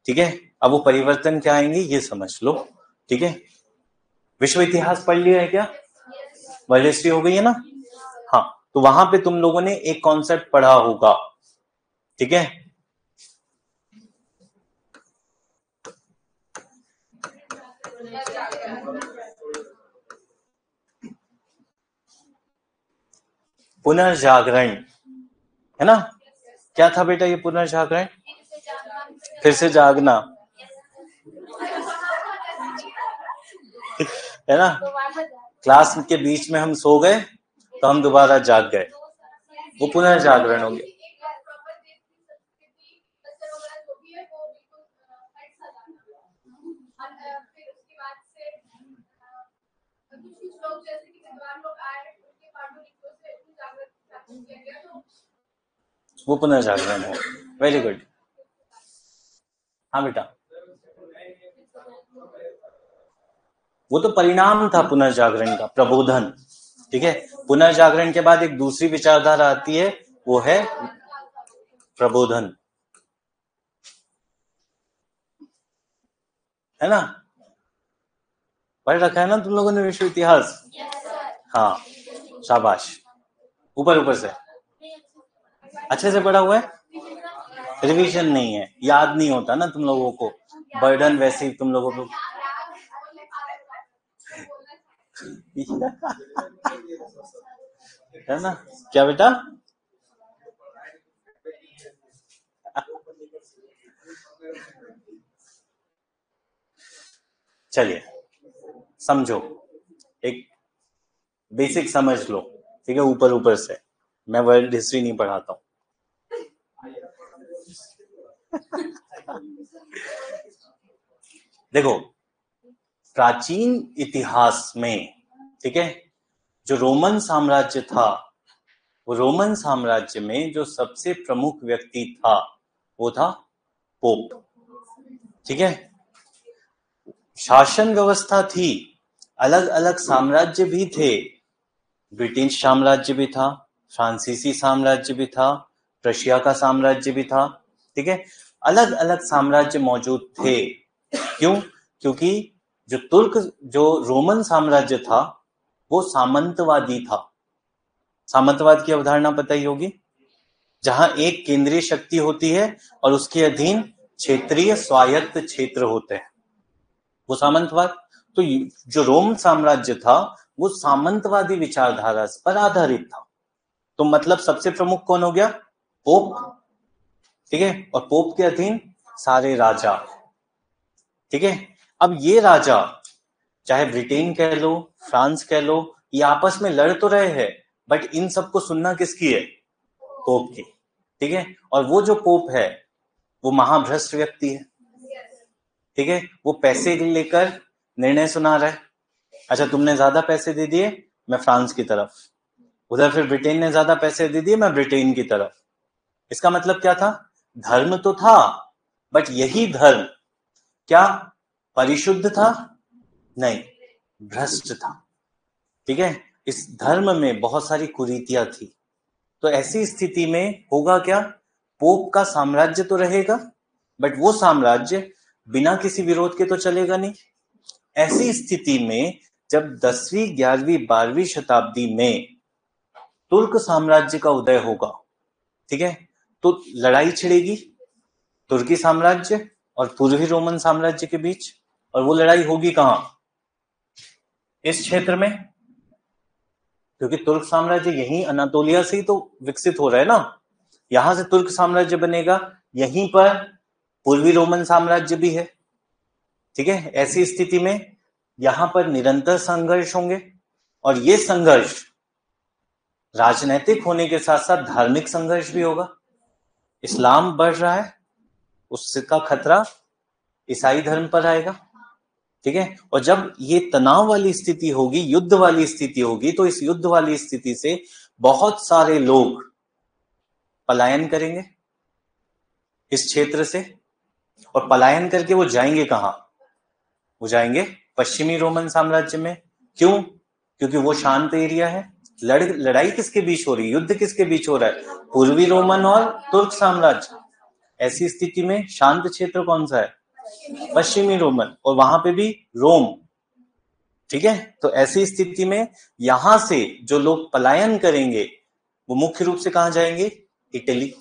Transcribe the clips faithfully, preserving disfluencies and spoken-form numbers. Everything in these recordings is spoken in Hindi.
ठीक है, अब वो परिवर्तन क्या आएंगे ये समझ लो। ठीक है, विश्व इतिहास पढ़ लिया है क्या? वर्ल्ड हिस्ट्री हो गई है ना? हाँ, तो वहां पे तुम लोगों ने एक कॉन्सेप्ट पढ़ा होगा। ठीक है, पुनर्जागरण, है ना? क्या था बेटा ये पुनर्जागरण? फिर से जागना, है ना? क्लास के बीच में हम सो गए तो हम दोबारा जाग गए, वो पुनर्जागरण हो गया। वो पुनर्जागरण है। Very good. हाँ बेटा, वो तो परिणाम था पुनर्जागरण का, प्रबोधन। ठीक है, पुनर्जागरण के बाद एक दूसरी विचारधारा आती है, वो है प्रबोधन, है ना? पढ़ रखा है ना तुम लोगों ने विश्व इतिहास? हाँ, शाबाश, ऊपर ऊपर से अच्छे से पढ़ा हुआ है। रिवीजन नहीं है, याद नहीं होता ना तुम लोगों को, बर्डन वैसे ही तुम लोगों को। है ना? क्या बेटा? चलिए समझो, एक बेसिक समझ लो। ठीक है, ऊपर ऊपर से, मैं वर्ल्ड हिस्ट्री नहीं पढ़ाता हूं। देखो, प्राचीन इतिहास में, ठीक है, जो रोमन साम्राज्य था, वो रोमन साम्राज्य में जो सबसे प्रमुख व्यक्ति था वो था पोप। ठीक है, शासन व्यवस्था थी, अलग अलग साम्राज्य भी थे, ब्रिटिश साम्राज्य भी था, फ्रांसीसी साम्राज्य भी था, रशिया का साम्राज्य भी था। ठीक है, अलग अलग साम्राज्य मौजूद थे। क्यों? क्योंकि जो तुर्क, जो रोमन साम्राज्य था वो सामंतवादी था। सामंतवाद की अवधारणा पता ही होगी, जहां एक केंद्रीय शक्ति होती है और उसके अधीन क्षेत्रीय स्वायत्त क्षेत्र होते हैं, वो सामंतवाद। तो जो रोम साम्राज्य था वो सामंतवादी विचारधारा पर आधारित था। तो मतलब सबसे प्रमुख कौन हो गया? पोप। ठीक है, और पोप के अधीन सारे राजा। ठीक है, अब ये राजा, चाहे ब्रिटेन कह लो, फ्रांस कह लो, ये आपस में लड़ तो रहे हैं, बट इन सबको सुनना किसकी है? पोप की। ठीक है, और वो जो पोप है वो महाभ्रष्ट व्यक्ति है। ठीक है, वो पैसे लेकर निर्णय सुना रहा है। अच्छा, तुमने ज्यादा पैसे दे दिए, मैं फ्रांस की तरफ, उधर फिर ब्रिटेन ने ज्यादा पैसे दे दिए, मैं ब्रिटेन की तरफ। इसका मतलब क्या था? धर्म तो था, बट यही धर्म क्या परिशुद्ध था? नहीं, भ्रष्ट था। ठीक है, इस धर्म में बहुत सारी कुरीतियां थी। तो ऐसी स्थिति में होगा क्या? पोप का साम्राज्य तो रहेगा, बट वो साम्राज्य बिना किसी विरोध के तो चलेगा नहीं। ऐसी स्थिति में जब दसवीं, ग्यारहवीं, बारहवीं शताब्दी में तुर्क साम्राज्य का उदय होगा, ठीक है, तो लड़ाई छिड़ेगी तुर्की साम्राज्य और पूर्वी रोमन साम्राज्य के बीच। और वो लड़ाई होगी कहां? इस क्षेत्र में, क्योंकि तुर्क साम्राज्य यहीं अनातोलिया से ही तो विकसित हो रहा है ना, यहां से तुर्क साम्राज्य बनेगा, यहीं पर पूर्वी रोमन साम्राज्य भी है। ठीक है, ऐसी स्थिति में यहां पर निरंतर संघर्ष होंगे, और ये संघर्ष राजनीतिक होने के साथ साथ धार्मिक संघर्ष भी होगा। इस्लाम बढ़ रहा है, उसका खतरा ईसाई धर्म पर आएगा। ठीक है, और जब ये तनाव वाली स्थिति होगी, युद्ध वाली स्थिति होगी, तो इस युद्ध वाली स्थिति से बहुत सारे लोग पलायन करेंगे इस क्षेत्र से। और पलायन करके वो जाएंगे कहां? वो जाएंगे पश्चिमी रोमन साम्राज्य में। क्यों? क्योंकि वो शांत एरिया है। लड़ लड़ाई किसके बीच हो रही है? युद्ध किसके बीच हो रहा है? पूर्वी रोमन और तुर्क साम्राज्य। ऐसी स्थिति में शांत क्षेत्र कौन सा है? पश्चिमी रोमन, और वहां पे भी रोम। ठीक है, तो ऐसी स्थिति में यहां से जो लोग पलायन करेंगे वो मुख्य रूप से कहां जाएंगे? इटली,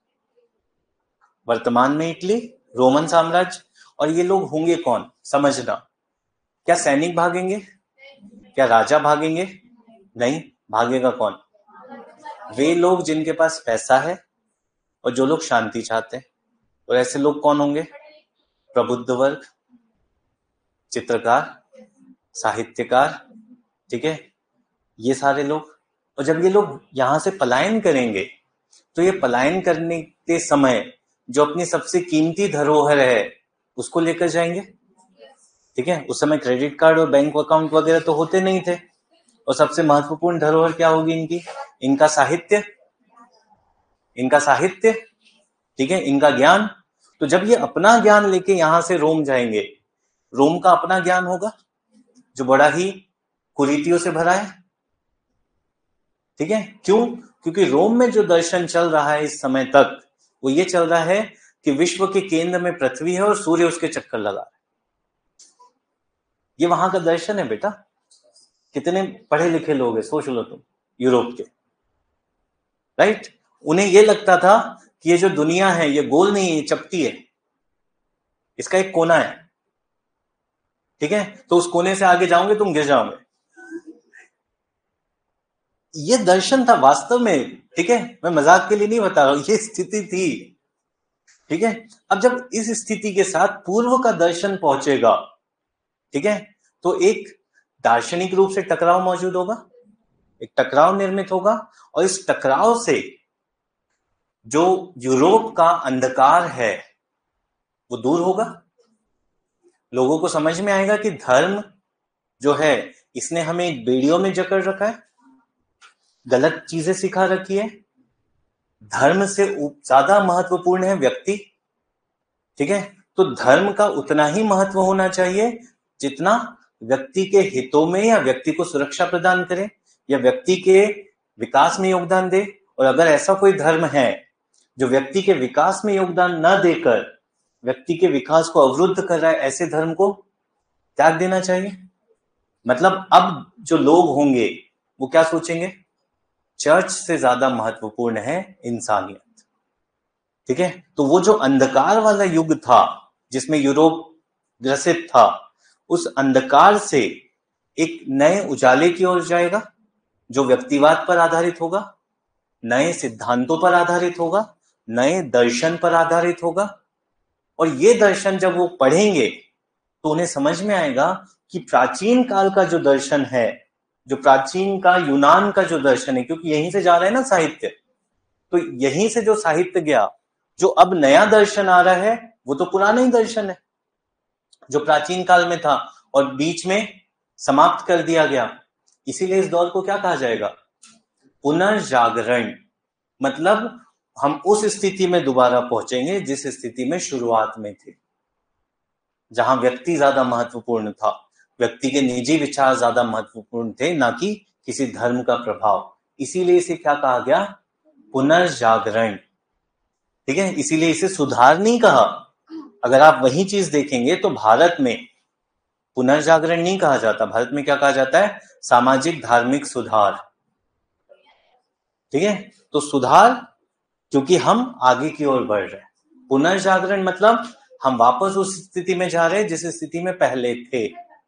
वर्तमान में इटली, रोमन साम्राज्य। और ये लोग होंगे कौन? समझना, क्या सैनिक भागेंगे? क्या राजा भागेंगे? नहीं, भागेगा कौन? वे लोग जिनके पास पैसा है और जो लोग शांति चाहते हैं। और ऐसे लोग कौन होंगे? प्रबुद्ध वर्ग, चित्रकार, साहित्यकार, ठीक है, ये सारे लोग। और जब ये लोग यहां से पलायन करेंगे तो ये पलायन करने के समय जो अपनी सबसे कीमती धरोहर है उसको लेकर जाएंगे। ठीक है, उस समय क्रेडिट कार्ड और बैंक अकाउंट वगैरह तो होते नहीं थे, और सबसे महत्वपूर्ण धरोहर क्या होगी इनकी? इनका साहित्य, इनका साहित्य, ठीक है, इनका ज्ञान। तो जब ये अपना ज्ञान लेके यहां से रोम जाएंगे, रोम का अपना ज्ञान होगा जो बड़ा ही कुरीतियों से भरा है। ठीक है, क्यों? क्योंकि रोम में जो दर्शन चल रहा है इस समय तक वो ये चल रहा है कि विश्व के केंद्र में पृथ्वी है और सूर्य उसके चक्कर लगा रहा है। ये वहां का दर्शन है बेटा। कितने पढ़े लिखे लोग हैं, सोच लो तुम, यूरोप के, राइट? उन्हें ये लगता था कि ये जो दुनिया है ये गोल नहीं है, ये चपटी है, इसका एक कोना है। ठीक है, तो उस कोने से आगे जाओगे तुम गिर जाओगे। ये दर्शन था वास्तव में। ठीक है, मैं मजाक के लिए नहीं बता रहा हूं, ये स्थिति थी। ठीक है, अब जब इस स्थिति के साथ पूर्व का दर्शन पहुंचेगा, ठीक है, तो एक दार्शनिक रूप से टकराव मौजूद होगा, एक टकराव निर्मित होगा, और इस टकराव से जो यूरोप का अंधकार है वो दूर होगा। लोगों को समझ में आएगा कि धर्म जो है इसने हमें एक बेड़ियों में जकड़ रखा है, गलत चीजें सिखा रखी है। धर्म से ज्यादा महत्वपूर्ण है व्यक्ति। ठीक है, तो धर्म का उतना ही महत्व होना चाहिए जितना व्यक्ति के हितों में या व्यक्ति को सुरक्षा प्रदान करे या व्यक्ति के विकास में योगदान दे। और अगर ऐसा कोई धर्म है जो व्यक्ति के विकास में योगदान न देकर व्यक्ति के विकास को अवरुद्ध कर रहा है, ऐसे धर्म को त्याग देना चाहिए। मतलब अब जो लोग होंगे वो क्या सोचेंगे? चर्च से ज्यादा महत्वपूर्ण है इंसानियत। ठीक है, तो वो जो अंधकार वाला युग था जिसमें यूरोप ग्रसित था, उस अंधकार से एक नए उजाले की ओर जाएगा जो व्यक्तिवाद पर आधारित होगा, नए सिद्धांतों पर आधारित होगा, नए दर्शन पर आधारित होगा। और ये दर्शन जब वो पढ़ेंगे तो उन्हें समझ में आएगा कि प्राचीन काल का जो दर्शन है, जो प्राचीन का यूनान का जो दर्शन है, क्योंकि यहीं से जा रहा है ना साहित्य, तो यहीं से जो साहित्य गया, जो अब नया दर्शन आ रहा है वो तो पुराना ही दर्शन है जो प्राचीन काल में था और बीच में समाप्त कर दिया गया। इसीलिए इस दौर को क्या कहा जाएगा? पुनर्जागरण। मतलब हम उस स्थिति में दोबारा पहुंचेंगे जिस स्थिति में शुरुआत में थे, जहां व्यक्ति ज्यादा महत्वपूर्ण था, व्यक्ति के निजी विचार ज्यादा महत्वपूर्ण थे, ना कि किसी धर्म का प्रभाव। इसीलिए इसे क्या कहा गया? पुनर्जागरण। ठीक है, इसीलिए इसे सुधार नहीं कहा। अगर आप वही चीज देखेंगे तो भारत में पुनर्जागरण नहीं कहा जाता, भारत में क्या कहा जाता है? सामाजिक धार्मिक सुधार। ठीक है, तो सुधार क्योंकि हम आगे की ओर बढ़ रहे हैं। पुनर्जागरण मतलब हम वापस उस स्थिति में जा रहे हैं जिस स्थिति में पहले थे।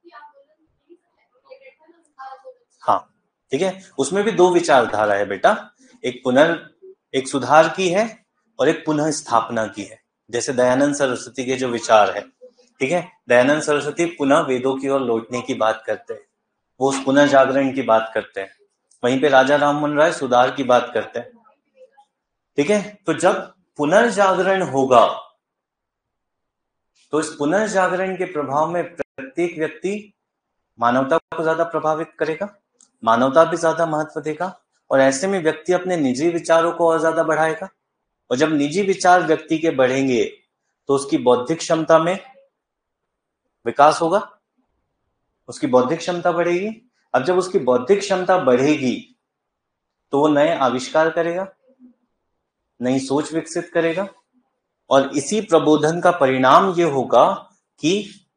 हाँ, ठीक है, उसमें भी दो विचारधारा है बेटा, एक पुनर् एक सुधार की है और एक पुनः स्थापना की है। जैसे दयानंद सरस्वती के जो विचार है, ठीक है, दयानंद सरस्वती पुनः वेदों की ओर लौटने की बात करते हैं, वो उस पुनर्जागरण की बात करते हैं। वहीं पे राजा राममोहन राय सुधार की बात करते हैं। ठीक है, तो जब पुनर्जागरण होगा तो इस पुनर्जागरण के प्रभाव में प्रत्येक व्यक्ति मानवता को ज्यादा प्रभावित करेगा, मानवता भी ज्यादा महत्व देगा, और ऐसे में व्यक्ति अपने निजी विचारों को और ज्यादा बढ़ाएगा। और जब निजी विचार व्यक्ति के बढ़ेंगे तो उसकी बौद्धिक क्षमता में विकास होगा, उसकी बौद्धिक क्षमता बढ़ेगी। अब जब उसकी बौद्धिक क्षमता बढ़ेगी तो वो नए आविष्कार करेगा, नई सोच विकसित करेगा, और इसी प्रबोधन का परिणाम ये होगा कि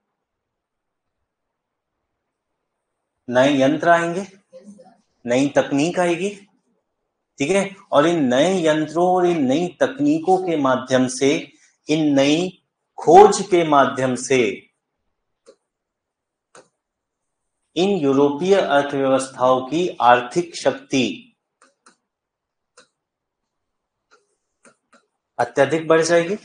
नए यंत्र आएंगे, नई तकनीक आएगी, ठीक है, और इन नए यंत्रों और इन नई तकनीकों के माध्यम से, इन नई खोज के माध्यम से इन यूरोपीय अर्थव्यवस्थाओं की आर्थिक शक्ति अत्यधिक बढ़ जाएगी।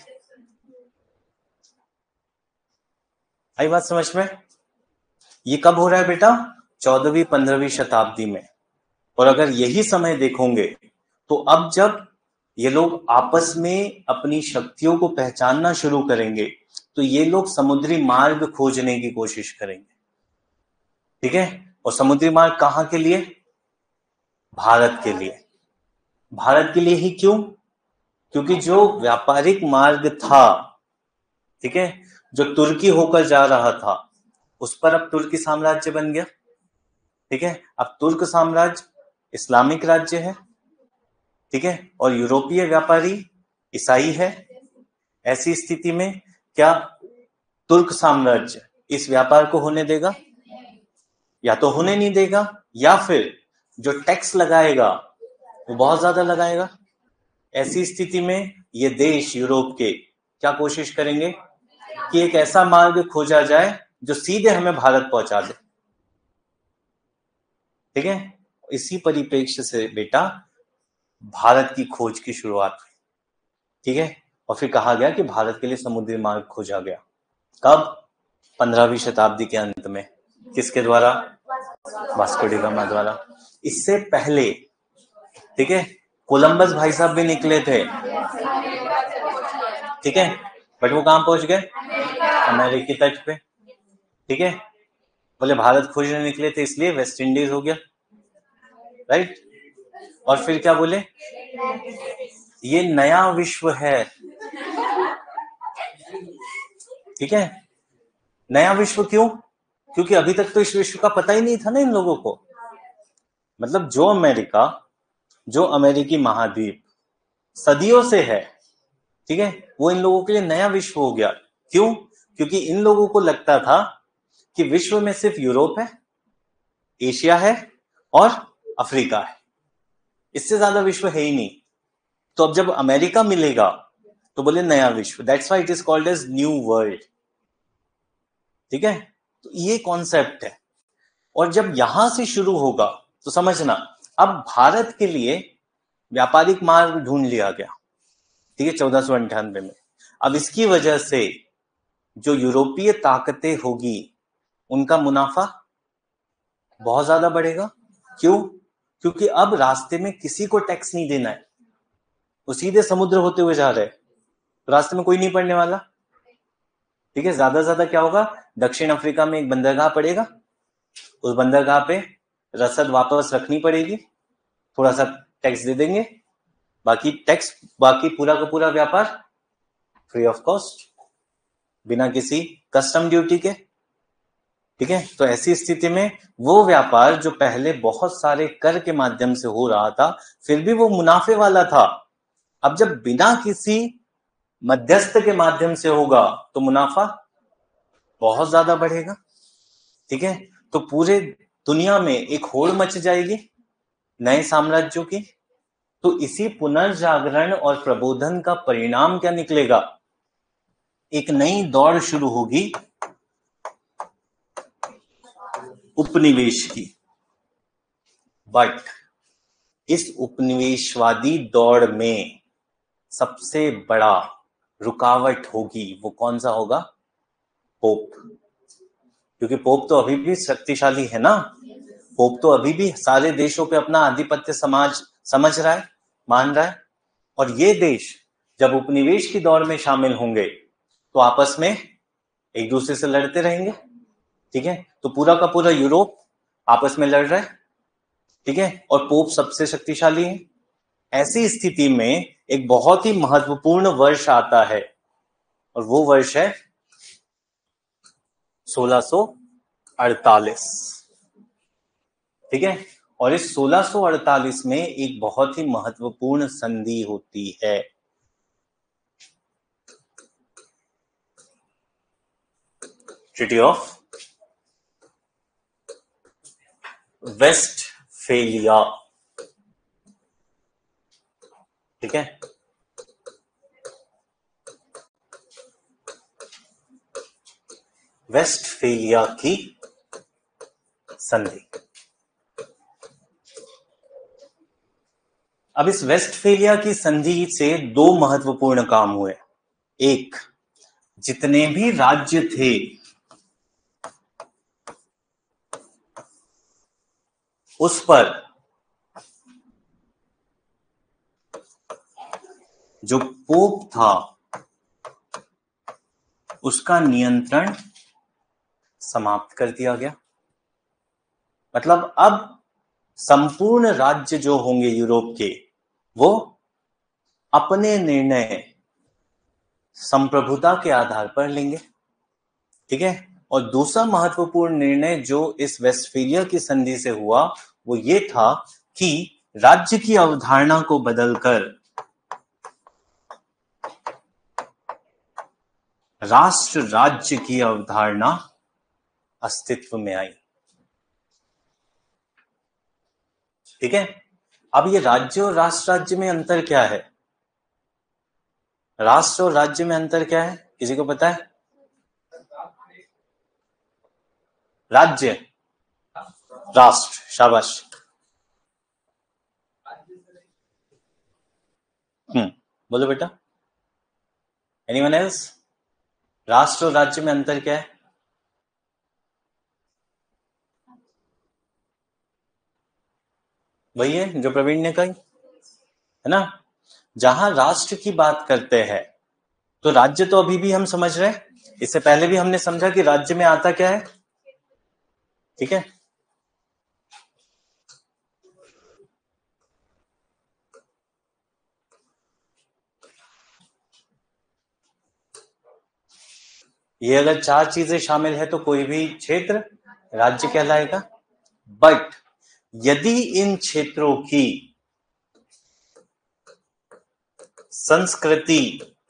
आई बात समझ में? ये कब हो रहा है बेटा? चौदहवीं पंद्रहवीं शताब्दी में। और अगर यही समय देखोगे तो अब जब ये लोग आपस में अपनी शक्तियों को पहचानना शुरू करेंगे तो ये लोग समुद्री मार्ग खोजने की कोशिश करेंगे, ठीक है। और समुद्री मार्ग कहां के लिए? भारत के लिए। भारत के लिए ही क्यों? क्योंकि जो व्यापारिक मार्ग था, ठीक है, जो तुर्की होकर जा रहा था, उस पर अब तुर्की साम्राज्य बन गया, ठीक है। अब तुर्क साम्राज्य इस्लामिक राज्य है, ठीक है, और यूरोपीय व्यापारी ईसाई है। ऐसी स्थिति में क्या तुर्क साम्राज्य इस व्यापार को होने देगा? या तो होने नहीं देगा, या फिर जो टैक्स लगाएगा वो बहुत ज्यादा लगाएगा। ऐसी स्थिति में ये देश यूरोप के क्या कोशिश करेंगे कि एक ऐसा मार्ग खोजा जाए जो सीधे हमें भारत पहुंचा दे, ठीक है। इसी परिप्रेक्ष्य से बेटा भारत की खोज की शुरुआत हुई, ठीक है। और फिर कहा गया कि भारत के लिए समुद्री मार्ग खोजा गया। कब? पंद्रहवीं शताब्दी के अंत में। किसके द्वारा? वास्को डी गामा द्वारा। इससे पहले, ठीक है, कोलंबस भाई साहब भी निकले थे, ठीक है, बट वो कहां पहुंच गए? अमेरिकी तट पे, ठीक है। बोले भारत खोजने निकले थे इसलिए वेस्ट इंडीज हो गया, राइट। और फिर क्या बोले? ये नया विश्व है, ठीक है। नया विश्व क्यों? क्योंकि अभी तक तो इस विश्व का पता ही नहीं था ना इन लोगों को। मतलब जो अमेरिका, जो अमेरिकी महाद्वीप सदियों से है, ठीक है, वो इन लोगों के लिए नया विश्व हो गया। क्यों? क्योंकि इन लोगों को लगता था कि विश्व में सिर्फ यूरोप है, एशिया है और अफ्रीका है, इससे ज्यादा विश्व है ही नहीं। तो अब जब अमेरिका मिलेगा तो बोले नया विश्व, that's why it is called as new world, ठीक है। तो ये कॉन्सेप्ट है। और जब यहां से शुरू होगा तो समझना, अब भारत के लिए व्यापारिक मार्ग ढूंढ लिया गया, ठीक है, चौदह सौ अंठानवे में। अब इसकी वजह से जो यूरोपीय ताकतें होगी उनका मुनाफा बहुत ज्यादा बढ़ेगा। क्यों? क्योंकि अब रास्ते में किसी को टैक्स नहीं देना है, वो सीधे समुद्र होते हुए जा रहे हैं, तो रास्ते में कोई नहीं पड़ने वाला, ठीक है। ज्यादा ज्यादा क्या होगा? दक्षिण अफ्रीका में एक बंदरगाह पड़ेगा, उस बंदरगाह पे रसद वापस रखनी पड़ेगी, थोड़ा सा टैक्स दे देंगे, बाकी टैक्स, बाकी पूरा का पूरा व्यापार फ्री ऑफ कॉस्ट, बिना किसी कस्टम ड्यूटी के, ठीक है। तो ऐसी स्थिति में वो व्यापार जो पहले बहुत सारे कर के माध्यम से हो रहा था, फिर भी वो मुनाफे वाला था, अब जब बिना किसी मध्यस्थ के माध्यम से होगा तो मुनाफा बहुत ज्यादा बढ़ेगा, ठीक है। तो पूरे दुनिया में एक होड़ मच जाएगी नए साम्राज्यों की। तो इसी पुनर्जागरण और प्रबोधन का परिणाम क्या निकलेगा? एक नई दौड़ शुरू होगी उपनिवेश की। बट इस उपनिवेशवादी दौड़ में सबसे बड़ा रुकावट होगी, वो कौन सा होगा? पोप। क्योंकि पोप तो अभी भी शक्तिशाली है ना, पोप तो अभी भी सारे देशों पे अपना आधिपत्य समाज समझ रहा है, मान रहा है। और ये देश जब उपनिवेश की दौड़ में शामिल होंगे तो आपस में एक दूसरे से लड़ते रहेंगे, ठीक है। तो पूरा का पूरा यूरोप आपस में लड़ रहा है, ठीक है, और पोप सबसे शक्तिशाली है। ऐसी स्थिति में एक बहुत ही महत्वपूर्ण वर्ष आता है, और वो वर्ष है सोलह सौ अड़तालीस, ठीक है। और इस सोलह सौ अड़तालीस में एक बहुत ही महत्वपूर्ण संधि होती है, ट्रीटी ऑफ वेस्टफेलिया, ठीक है। वेस्टफेलिया की संधि। अब इस वेस्टफेलिया की संधि से दो महत्वपूर्ण काम हुए। एक, जितने भी राज्य थे उस पर जो पोप था उसका नियंत्रण समाप्त कर दिया गया। मतलब अब संपूर्ण राज्य जो होंगे यूरोप के, वो अपने निर्णय संप्रभुता के आधार पर लेंगे, ठीक है। और दूसरा महत्वपूर्ण निर्णय जो इस वेस्टफेलिया की संधि से हुआ वो ये था कि राज्य की अवधारणा को बदलकर राष्ट्र राज्य की अवधारणा अस्तित्व में आई, ठीक है। अब ये राज्य और राष्ट्र राज्य में अंतर क्या है? राष्ट्र और राज्य में अंतर क्या है, किसी को पता है? राज्य, राष्ट्र, शाबाश। हम्म बोलो बेटा, एनीवन एल्स? राष्ट्र और राज्य में अंतर क्या है? वही है जो प्रवीण ने कही, है ना। जहां राष्ट्र की बात करते हैं तो राज्य तो अभी भी हम समझ रहे हैं, इससे पहले भी हमने समझा कि राज्य में आता क्या है, ठीक है। ये अगर चार चीजें शामिल है तो कोई भी क्षेत्र राज्य कहलाएगा। बट यदि इन क्षेत्रों की संस्कृति,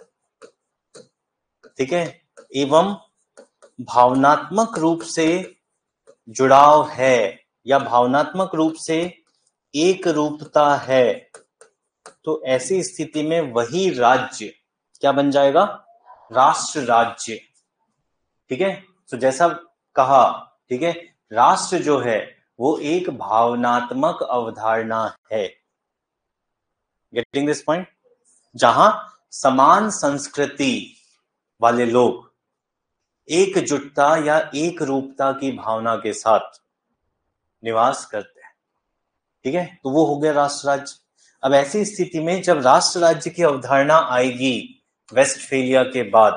ठीक है, एवं भावनात्मक रूप से जुड़ाव है या भावनात्मक रूप से एक रूपता है, तो ऐसी स्थिति में वही राज्य क्या बन जाएगा? राष्ट्र राज्य, ठीक है। तो जैसा कहा, ठीक है, राष्ट्र जो है वो एक भावनात्मक अवधारणा है। Getting this point? जहां समान संस्कृति वाले लोग एकजुटता या एक रूपता की भावना के साथ निवास करते हैं, ठीक है, तो वो हो गया राष्ट्र राज्य। अब ऐसी स्थिति में जब राष्ट्र राज्य की अवधारणा आएगी वेस्टफेलिया के बाद,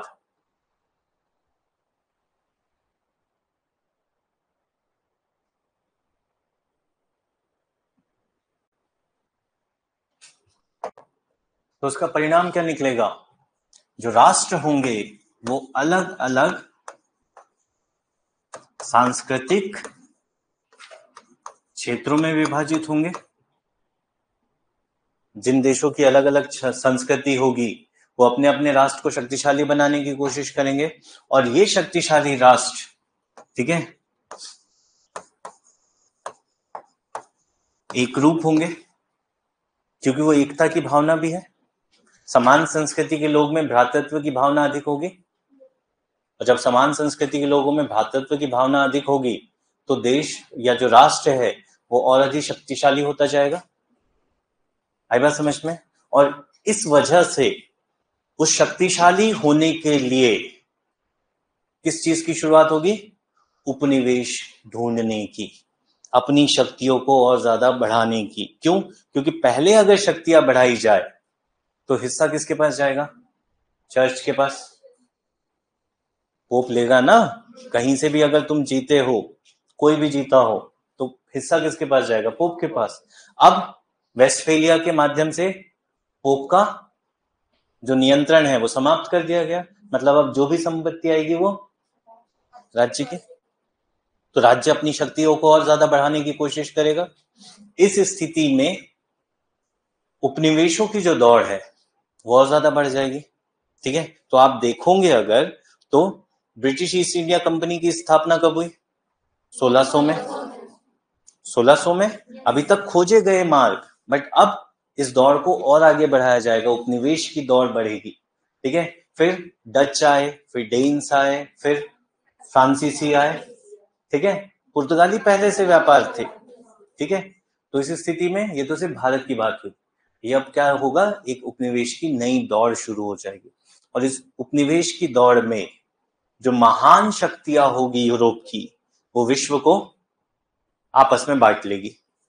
तो उसका परिणाम क्या निकलेगा? जो राष्ट्र होंगे वो अलग अलग सांस्कृतिक क्षेत्रों में विभाजित होंगे। जिन देशों की अलग अलग संस्कृति होगी वो अपने अपने राष्ट्र को शक्तिशाली बनाने की कोशिश करेंगे, और ये शक्तिशाली राष्ट्र, ठीक है, एक रूप होंगे क्योंकि वो एकता की भावना भी है। समान संस्कृति के लोग में भ्रातृत्व की भावना अधिक होगी, और जब समान संस्कृति के लोगों में भ्रातृत्व की भावना अधिक होगी तो देश या जो राष्ट्र है वो और अधिक शक्तिशाली होता जाएगा। आई बात समझ में? और इस वजह से उस शक्तिशाली होने के लिए किस चीज की शुरुआत होगी? उपनिवेश ढूंढने की, अपनी शक्तियों को और ज्यादा बढ़ाने की। क्यों? क्योंकि पहले अगर शक्तियां बढ़ाई जाए तो हिस्सा किसके पास जाएगा? चर्च के पास। पोप लेगा ना, कहीं से भी अगर तुम जीते हो, कोई भी जीता हो, तो हिस्सा किसके पास जाएगा? पोप के पास। अब वेस्टफेलिया के माध्यम से पोप का जो नियंत्रण है वो समाप्त कर दिया गया। मतलब अब जो भी संपत्ति आएगी वो राज्य की, तो राज्य अपनी शक्तियों को और ज्यादा बढ़ाने की कोशिश करेगा। इस स्थिति में उपनिवेशों की जो दौड़ है वो और ज्यादा बढ़ जाएगी, ठीक है। तो आप देखोगे अगर तो ब्रिटिश ईस्ट इंडिया कंपनी की स्थापना कब हुई? सोलह सौ में। सोलह सौ में अभी तक खोजे गए मार्ग, बट अब इस दौड़ को और आगे बढ़ाया जाएगा, उपनिवेश की दौड़ बढ़ेगी। ठीक है, फिर डच आए, फिर डेन्स आए, फिर फ्रांसीसी आए। ठीक है, पुर्तगाली पहले से व्यापार थे। ठीक है, तो इस स्थिति में ये तो सिर्फ भारत की बात हुई, ये अब क्या होगा, एक उपनिवेश की नई दौड़ शुरू हो जाएगी। और इस उपनिवेश की दौड़ में जो महान शक्तियां होगी यूरोप की, वो विश्व को आपस में बांट लेगी।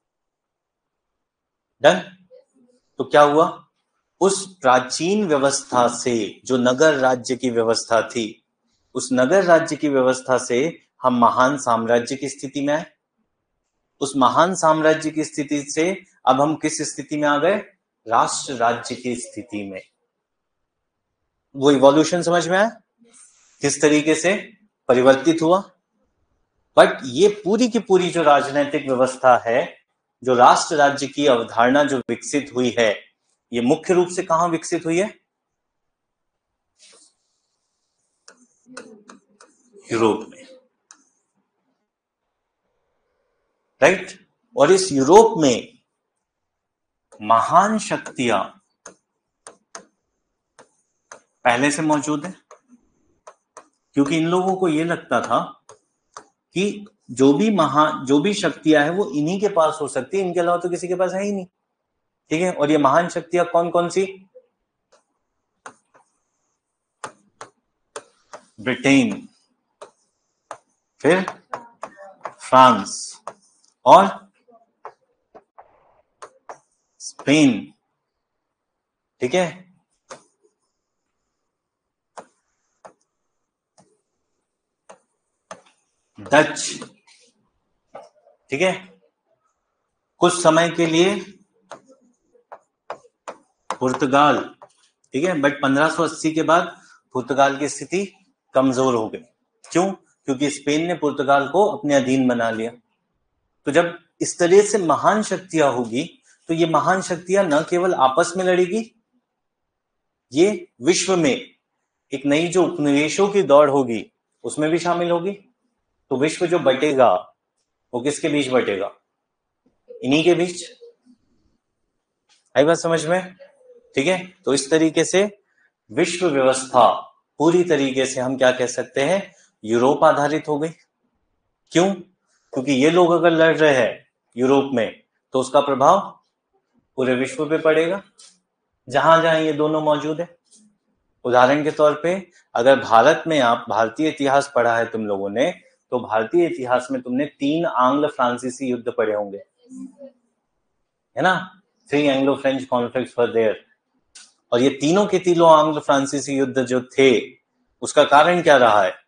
डन। तो क्या हुआ, उस प्राचीन व्यवस्था से, जो नगर राज्य की व्यवस्था थी, उस नगर राज्य की व्यवस्था से हम महान साम्राज्य की स्थिति में आए। उस महान साम्राज्य की स्थिति से अब हम किस स्थिति में आ गए, राष्ट्र राज्य की स्थिति में। वो इवोल्यूशन समझ में आया, किस तरीके से परिवर्तित हुआ। बट ये पूरी की पूरी जो राजनीतिक व्यवस्था है, जो राष्ट्र राज्य की अवधारणा जो विकसित हुई है, ये मुख्य रूप से कहां विकसित हुई है, यूरोप में। Right right? और इस यूरोप में महान शक्तियां पहले से मौजूद है, क्योंकि इन लोगों को यह लगता था कि जो भी महान जो भी शक्तियां हैं वो इन्हीं के पास हो सकती है, इनके अलावा तो किसी के पास है ही नहीं। ठीक है, और ये महान शक्तियां कौन कौन सी, ब्रिटेन, फिर फ्रांस और स्पेन। ठीक है, डच। ठीक है, कुछ समय के लिए पुर्तगाल। ठीक है, बट पंद्रह सौ अस्सी के बाद पुर्तगाल की स्थिति कमजोर हो गई। क्यों? क्योंकि स्पेन ने पुर्तगाल को अपने अधीन बना लिया। तो जब इस तरह से महान शक्तियां होगी, तो ये महान शक्तियां न केवल आपस में लड़ेगी, ये विश्व में एक नई जो उपनिवेशों की दौड़ होगी उसमें भी शामिल होगी। तो विश्व जो बटेगा वो किसके बीच बटेगा, इन्हीं के बीच। आई बात समझ में? ठीक है, तो इस तरीके से विश्व व्यवस्था पूरी तरीके से हम क्या कह सकते हैं, यूरोप आधारित हो गई। क्यों? क्योंकि ये लोग अगर लड़ रहे हैं यूरोप में, तो उसका प्रभाव पूरे विश्व पे पड़ेगा, जहां जहां ये दोनों मौजूद है। उदाहरण के तौर पे, अगर भारत में आप भारतीय इतिहास पढ़ा है तुम लोगों ने, तो भारतीय इतिहास में तुमने तीन आंग्ल फ्रांसीसी युद्ध पढ़े होंगे, है ना। Three Anglo French conflicts were there. और ये तीनों के तीनों आंग्ल फ्रांसीसी युद्ध जो थे, उसका कारण क्या रहा है,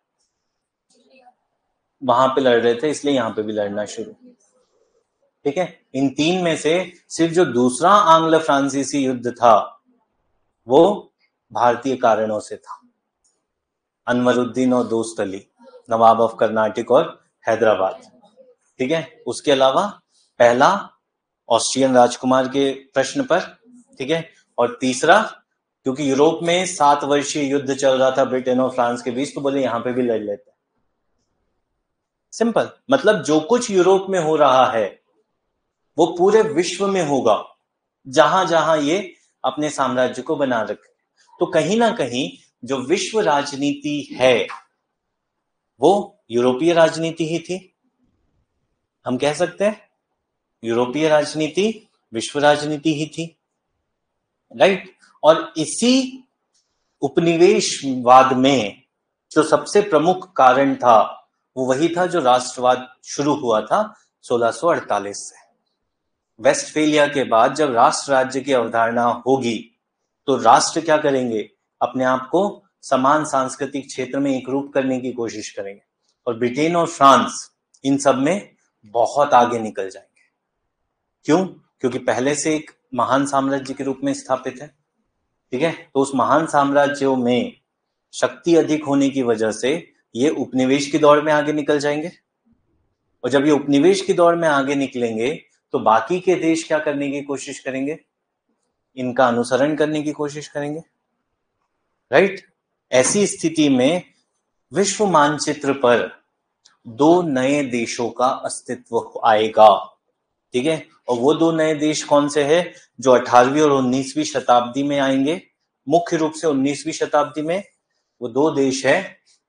वहां पे लड़ रहे थे, इसलिए यहां पे भी लड़ना शुरू। ठीक है, इन तीन में से सिर्फ जो दूसरा आंग्ल फ्रांसीसी युद्ध था वो भारतीय कारणों से था। अनवरुद्दीन और दोस्त अली, नवाब ऑफ कर्नाटक और हैदराबाद। ठीक है, उसके अलावा पहला ऑस्ट्रियन राजकुमार के प्रश्न पर। ठीक है, और तीसरा, क्योंकि यूरोप में सात वर्षीय युद्ध चल रहा था ब्रिटेन और फ्रांस के बीच, तो बोले यहां पे भी लड़ लेते। सिंपल, मतलब जो कुछ यूरोप में हो रहा है वो पूरे विश्व में होगा, जहां जहां ये अपने साम्राज्य को बना रखे। तो कहीं ना कहीं जो विश्व राजनीति है वो यूरोपीय राजनीति ही थी। हम कह सकते हैं यूरोपीय राजनीति विश्व राजनीति ही थी, राइट। और इसी उपनिवेशवाद में जो सबसे प्रमुख कारण था वो वही था जो राष्ट्रवाद शुरू हुआ था सोलह सौ अड़तालीस से। वेस्टफेलिया के बाद जब राष्ट्र राज्य की अवधारणा होगी, तो राष्ट्र क्या करेंगे, अपने आप को समान सांस्कृतिक क्षेत्र में एकरूप करने की कोशिश करेंगे। और ब्रिटेन और फ्रांस इन सब में बहुत आगे निकल जाएंगे। क्यों? क्योंकि पहले से एक महान साम्राज्य के रूप में स्थापित है। ठीक है, तो उस महान साम्राज्यों में शक्ति अधिक होने की वजह से ये उपनिवेश की दौड़ में आगे निकल जाएंगे। और जब ये उपनिवेश की दौड़ में आगे निकलेंगे तो बाकी के देश क्या करने की कोशिश करेंगे, इनका अनुसरण करने की कोशिश करेंगे, राइट। ऐसी स्थिति में विश्व मानचित्र पर दो नए देशों का अस्तित्व आएगा, ठीक है। और वो दो नए देश कौन से हैं जो अठारहवीं और उन्नीसवीं शताब्दी में आएंगे? मुख्य रूप से उन्नीसवीं शताब्दी में वो दो देश है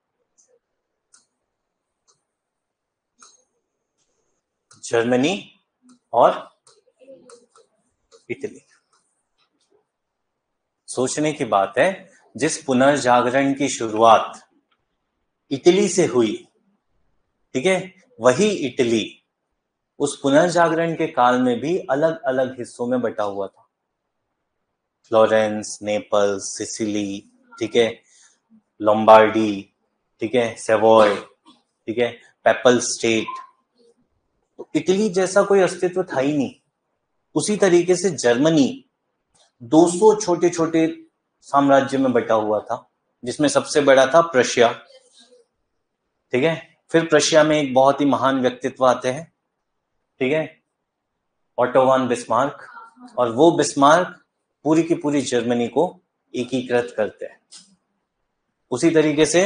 जर्मनी और इटली। सोचने की बात है, जिस पुनर्जागरण की शुरुआत इटली से हुई, ठीक है, वही इटली उस पुनर्जागरण के काल में भी अलग अलग हिस्सों में बटा हुआ था। फ्लोरेंस, नेपल्स, सिसिली, ठीक है, लोम्बार्डी, ठीक है, सेवॉय, ठीक है, पेपल स्टेट। तो इटली जैसा कोई अस्तित्व था ही नहीं। उसी तरीके से जर्मनी दो सौ छोटे छोटे साम्राज्य में बटा हुआ था, जिसमें सबसे बड़ा था प्रशिया, ठीक है। फिर प्रशिया में एक बहुत ही महान व्यक्तित्व आते हैं, ठीक है, ओटो वॉन बिस्मार्क, और वो बिस्मार्क पूरी की पूरी जर्मनी को एकीकृत करते हैं। उसी तरीके से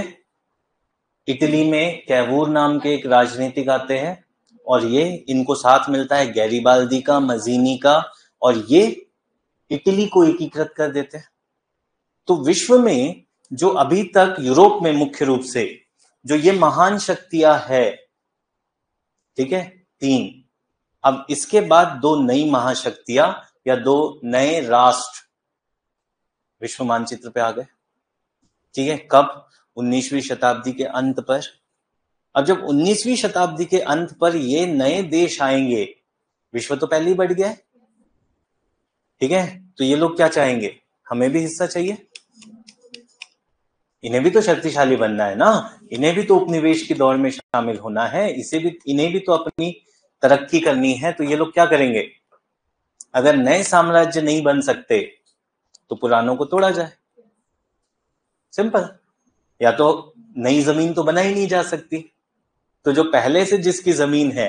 इटली में कैवूर नाम के एक राजनीतिक आते हैं, और ये इनको साथ मिलता है गैरीबाल्दी का, मजीनी का, और ये इटली को एकीकृत कर देते हैं। तो विश्व में जो अभी तक यूरोप में मुख्य रूप से जो ये महान शक्तियां है, ठीक है, तीन, अब इसके बाद दो नई महाशक्तियां या दो नए राष्ट्र विश्व मानचित्र पे आ गए, ठीक है। कब? उन्नीसवीं शताब्दी के अंत पर। अब जब उन्नीसवीं शताब्दी के अंत पर ये नए देश आएंगे, विश्व तो पहले ही बढ़ गया है, ठीक है, तो ये लोग क्या चाहेंगे? हमें भी हिस्सा चाहिए, इन्हें भी तो शक्तिशाली बनना है ना, इन्हें भी तो उपनिवेश की दौड़ में शामिल होना है, इसे भी, इन्हें भी तो अपनी तरक्की करनी है। तो ये लोग क्या करेंगे? अगर नए साम्राज्य नहीं बन सकते तो पुरानों को तोड़ा जाए, सिंपल। या तो नई जमीन तो बनाई नहीं जा सकती, तो जो पहले से जिसकी जमीन है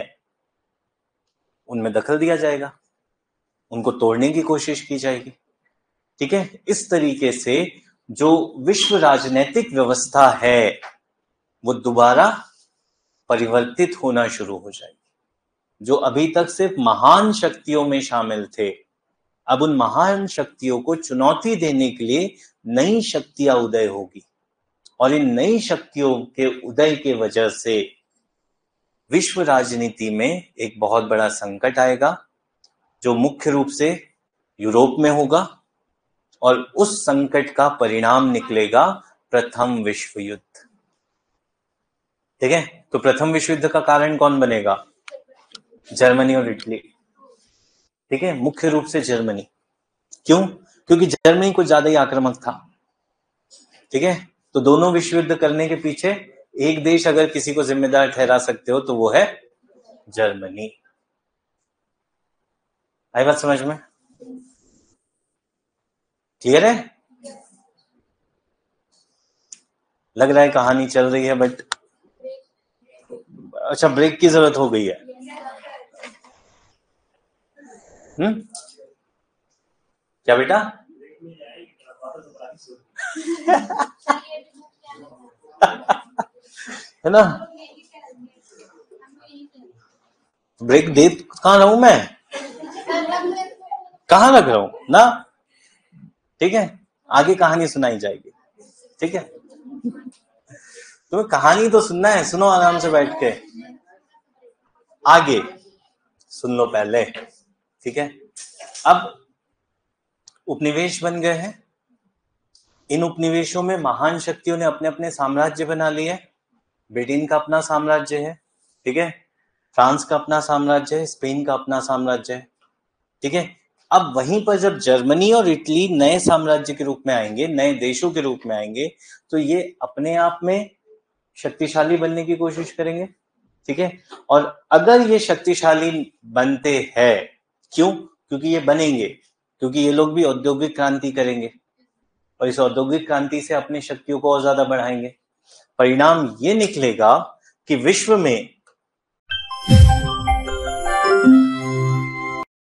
उनमें दखल दिया जाएगा, उनको तोड़ने की कोशिश की जाएगी, ठीक है। इस तरीके से जो विश्व राजनीतिक व्यवस्था है वो दोबारा परिवर्तित होना शुरू हो जाएगी। जो अभी तक सिर्फ महान शक्तियों में शामिल थे, अब उन महान शक्तियों को चुनौती देने के लिए नई शक्तियां उदय होगी, और इन नई शक्तियों के उदय के वजह से विश्व राजनीति में एक बहुत बड़ा संकट आएगा, जो मुख्य रूप से यूरोप में होगा, और उस संकट का परिणाम निकलेगा प्रथम विश्व युद्ध, ठीक है। तो प्रथम विश्व युद्ध का कारण कौन बनेगा? जर्मनी और इटली, ठीक है, मुख्य रूप से जर्मनी। क्यों? क्योंकि जर्मनी कुछ ज्यादा ही आक्रामक था, ठीक है। तो दोनों विश्व युद्ध करने के पीछे एक देश अगर किसी को जिम्मेदार ठहरा सकते हो तो वो है जर्मनी। आई बात समझ में? क्लियर है? लग रहा है कहानी चल रही है, बट अच्छा, ब्रेक की जरूरत हो गई है। हम्म क्या बेटा? है ना, ब्रेक दे कहां रहा हूं मैं, कहां लग रहा हूं ना, ठीक है। आगे कहानी सुनाई जाएगी, ठीक है। तुम्हें कहानी तो सुनना है, सुनो आराम से बैठ के, आगे सुन लो पहले, ठीक है। अब उपनिवेश बन गए हैं, इन उपनिवेशों में महान शक्तियों ने अपने अपने साम्राज्य बना लिए। ब्रिटेन का अपना साम्राज्य है, ठीक है, फ्रांस का अपना साम्राज्य है, स्पेन का अपना साम्राज्य है, ठीक है। अब वहीं पर जब जर्मनी और इटली नए साम्राज्य के रूप में आएंगे, नए देशों के रूप में आएंगे, तो ये अपने आप में शक्तिशाली बनने की कोशिश करेंगे, ठीक है। और अगर ये शक्तिशाली बनते हैं, क्यों? क्योंकि ये बनेंगे, क्योंकि ये लोग भी औद्योगिक क्रांति करेंगे, और इस औद्योगिक क्रांति से अपनी शक्तियों को और ज्यादा बढ़ाएंगे। परिणाम ये निकलेगा कि विश्व में